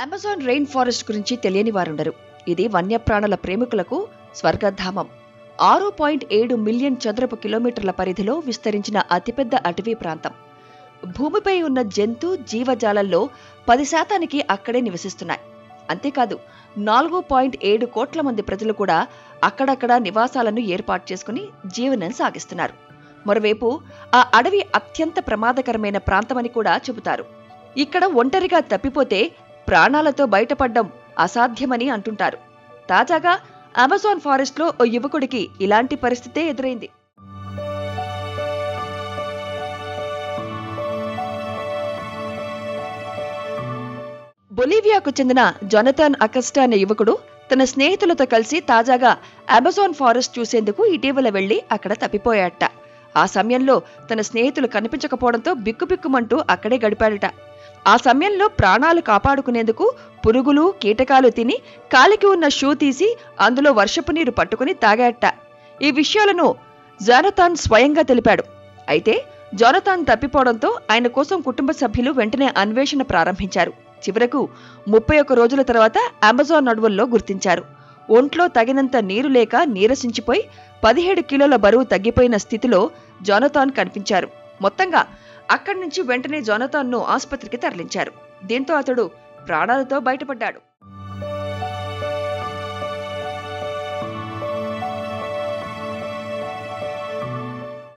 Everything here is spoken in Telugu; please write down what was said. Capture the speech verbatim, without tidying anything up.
అమెజాన్ రెయిన్ ఫారెస్ట్ గురించి తెలియని వారుండరు. ఇది వన్యప్రాణుల ప్రేమికులకు స్వర్గధామం. ఆరు పాయింట్ ఏడు మిలియన్ చదరపు కిలోమీటర్ల పరిధిలో విస్తరించిన అతిపెద్ద అటవీ ప్రాంతం. భూమిపై ఉన్న జంతు జీవజాలంలో పది శాతానికి అక్కడే నివసిస్తున్నాయి. అంతేకాదు నాలుగు పాయింట్ ఏడు కోట్ల మంది ప్రజలు కూడా అక్కడక్కడ నివాసాలను ఏర్పాటు చేసుకుని జీవనం సాగిస్తున్నారు. మరోవైపు ఆ అడవి అత్యంత ప్రమాదకరమైన ప్రాంతమని కూడా చెబుతారు. ఇక్కడ ఒంటరిగా తప్పిపోతే ప్రాణాలతో బయటపడ్డం అసాధ్యమని అంటుంటారు. తాజాగా అమెజాన్ ఫారెస్ట్లో ఓ యువకుడికి ఇలాంటి పరిస్థితే ఎదురైంది. బొలీవియాకు చెందిన జొనథన్ అకస్టా అనే యువకుడు తన స్నేహితులతో కలిసి తాజాగా అమెజాన్ ఫారెస్ట్ చూసేందుకు ఇటీవల వెళ్లి అక్కడ తప్పిపోయాడట. ఆ సమయంలో తన స్నేహితులు కనిపించకపోవడంతో బిక్కుబిక్కుమంటూ అక్కడే గడిపాడట. ఆ సమయంలో ప్రాణాలు కాపాడుకునేందుకు పురుగులు కీటకాలు తిని కాలికి ఉన్న షూ తీసి అందులో వర్షపు నీరు పట్టుకుని తాగాడట. ఈ విషయాలను జొనథన్ స్వయంగా తెలిపాడు. అయితే జొనథన్ తప్పిపోవడంతో ఆయన కోసం కుటుంబ సభ్యులు వెంటనే అన్వేషణ ప్రారంభించారు. చివరకు ముప్పై ఒక్క రోజుల తర్వాత అమెజాన్ అడవుల్లో గుర్తించారు. ఒంట్లో తగినంత నీరు లేక నీరసించిపోయి పదిహేడు కిలోల బరువు తగ్గిపోయిన స్థితిలో జొనథన్ కనిపించారు. మొత్తంగా అక్కడి నుంచి వెంటనే జొనథన్ను ఆసుపత్రికి తరలించారు. దీంతో అతడు ప్రాణాలతో బయటపడ్డాడు.